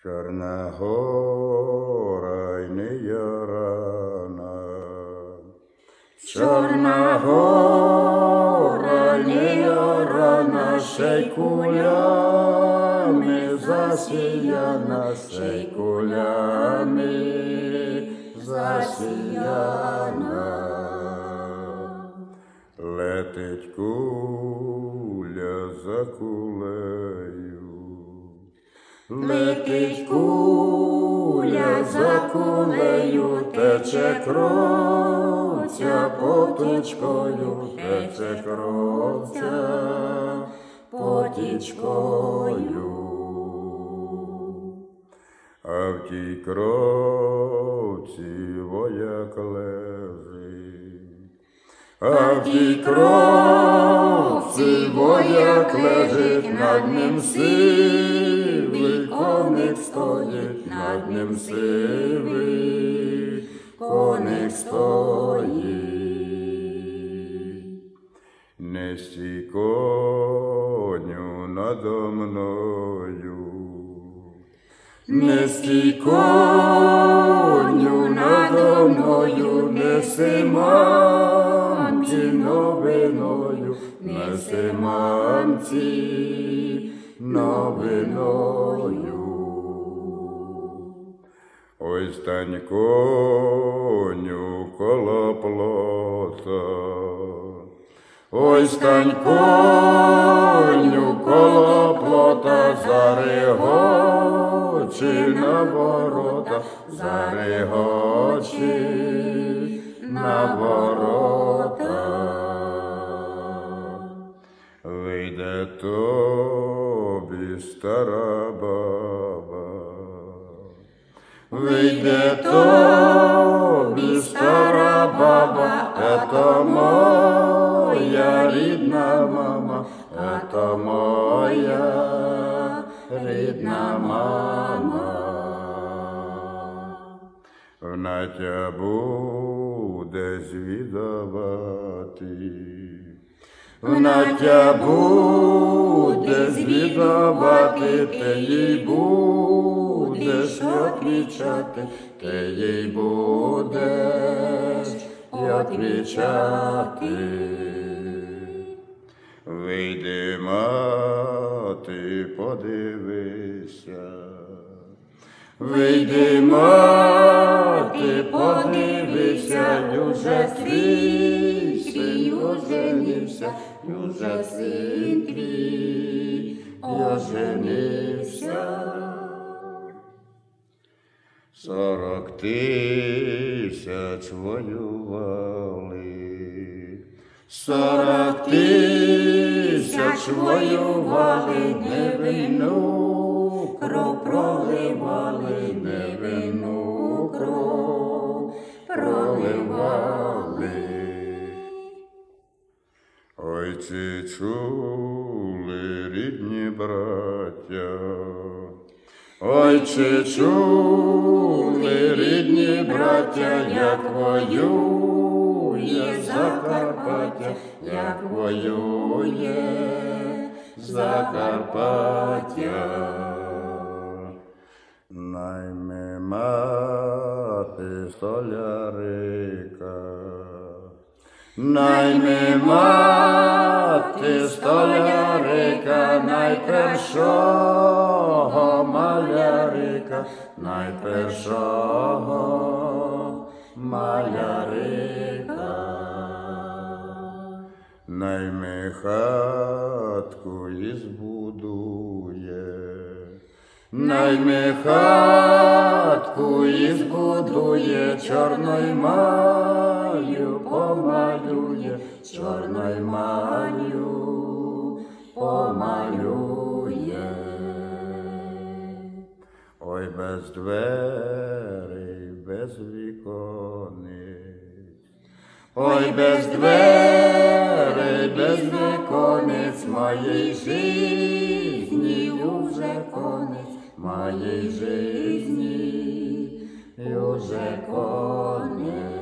Чорна гора й не ярана, Чорна гора не ярана, ще й кулями засіяна, ще й кулями засіяна. Летить куля за кулею, летить куля за кулею, тече кровця потічкою, тече кровця потічкою. А в тій кровці вояк лежить, а в тій кровці вояк лежить, над ним сивий коник стоїть, над ним сивий коник стоїть. Не стій коню надо мною, не стій коню надо мною, неси мамці новиною, неси мамці новиною. Ой, стань коню коло плота, ой, стань коню коло плота, зарегочи на ворота, зарегочи на ворота. Вийде тобі стара баба, вийде тобі стара баба, ето моя рідна мама, ето моя рідна мама. Вона тя буде звідувати, вона тя буде звідувати, ти їй будеш отвічати, ти їй будеш отвічати. Вийди, мати, подивися, вийди, мати, подивися, уже свій син оженився, уже син твій оженився. 40 тисяч воювали, 40 тисяч воювали, невинну кров проливали, невинну кров проливали. Ой, чи чули рідні браття, ой, чи чули рідні браття, як воює Закарпаття, як воює Закарпаття. Найми мати столярика, найми мати столярика, найпершого малярика, найпершого малярика. Найми хатку і збудує, найми хатку і збудує, чорною малю помалює, чорною малю помалює. Ой, без дверей, без віконець, ой, без дверей, без віконець, моєї жизни уже конець, моєї жизни уже конець.